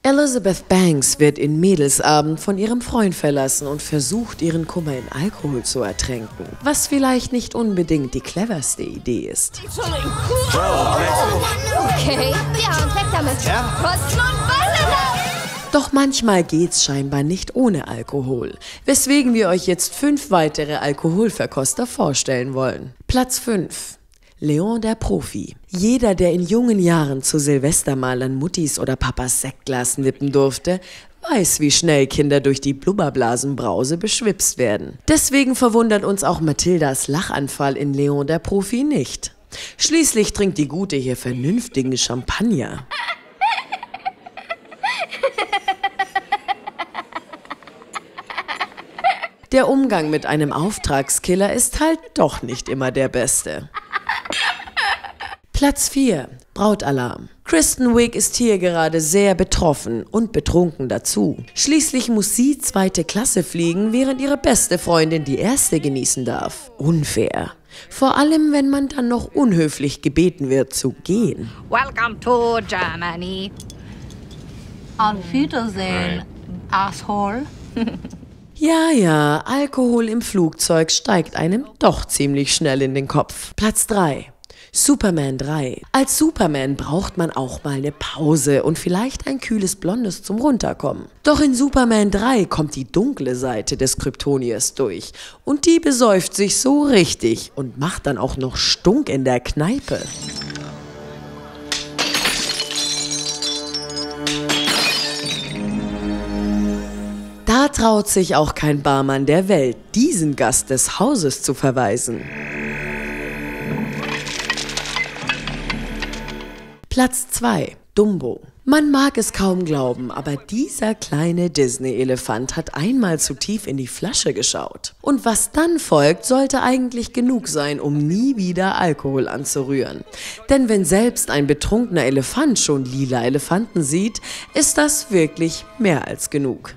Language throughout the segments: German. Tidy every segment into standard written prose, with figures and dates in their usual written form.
Elizabeth Banks wird in Mädelsabend von ihrem Freund verlassen und versucht, ihren Kummer in Alkohol zu ertränken. Was vielleicht nicht unbedingt die cleverste Idee ist. Okay, ja, und weg damit. Kotzen und Bälle. Doch manchmal geht's scheinbar nicht ohne Alkohol, weswegen wir euch jetzt 5 weitere Alkoholverkoster vorstellen wollen. Platz 5. Leon der Profi. Jeder, der in jungen Jahren zu Silvester mal an Muttis oder Papas Sektglas nippen durfte, weiß, wie schnell Kinder durch die Blubberblasenbrause beschwipst werden. Deswegen verwundert uns auch Mathildas Lachanfall in Leon der Profi nicht. Schließlich trinkt die Gute hier vernünftigen Champagner. Der Umgang mit einem Auftragskiller ist halt doch nicht immer der beste. Platz 4. Brautalarm. Kristen Wiig ist hier gerade sehr betroffen und betrunken dazu. Schließlich muss sie 2. Klasse fliegen, während ihre beste Freundin die 1. genießen darf. Unfair. Vor allem, wenn man dann noch unhöflich gebeten wird zu gehen. Welcome to Germany. Auf Wiedersehen, Asshole. Ja, Alkohol im Flugzeug steigt einem doch ziemlich schnell in den Kopf. Platz 3. Superman 3. Als Superman braucht man auch mal eine Pause und vielleicht ein kühles Blondes zum Runterkommen. Doch in Superman 3 kommt die dunkle Seite des Kryptoniers durch und die besäuft sich so richtig und macht dann auch noch Stunk in der Kneipe. Da traut sich auch kein Barmann der Welt, diesen Gast des Hauses zu verweisen. Platz 2. Dumbo. Man mag es kaum glauben, aber dieser kleine Disney-Elefant hat einmal zu tief in die Flasche geschaut. Und was dann folgt, sollte eigentlich genug sein, um nie wieder Alkohol anzurühren. Denn wenn selbst ein betrunkener Elefant schon lila Elefanten sieht, ist das wirklich mehr als genug.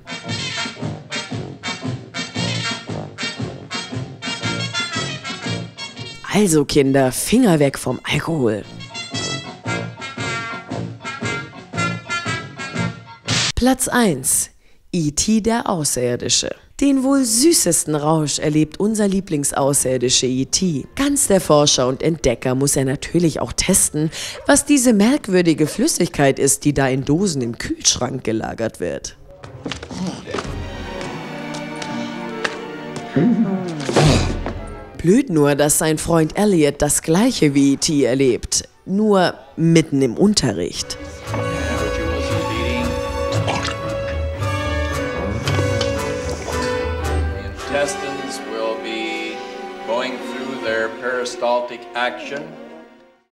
Also Kinder, Finger weg vom Alkohol. Platz 1. E.T. der Außerirdische. Den wohl süßesten Rausch erlebt unser Lieblingsaußerirdische E.T. Ganz der Forscher und Entdecker muss er natürlich auch testen, was diese merkwürdige Flüssigkeit ist, die da in Dosen im Kühlschrank gelagert wird. Blöd nur, dass sein Freund Elliot das gleiche wie E.T. erlebt, nur mitten im Unterricht. Intestines will be going through their peristaltic action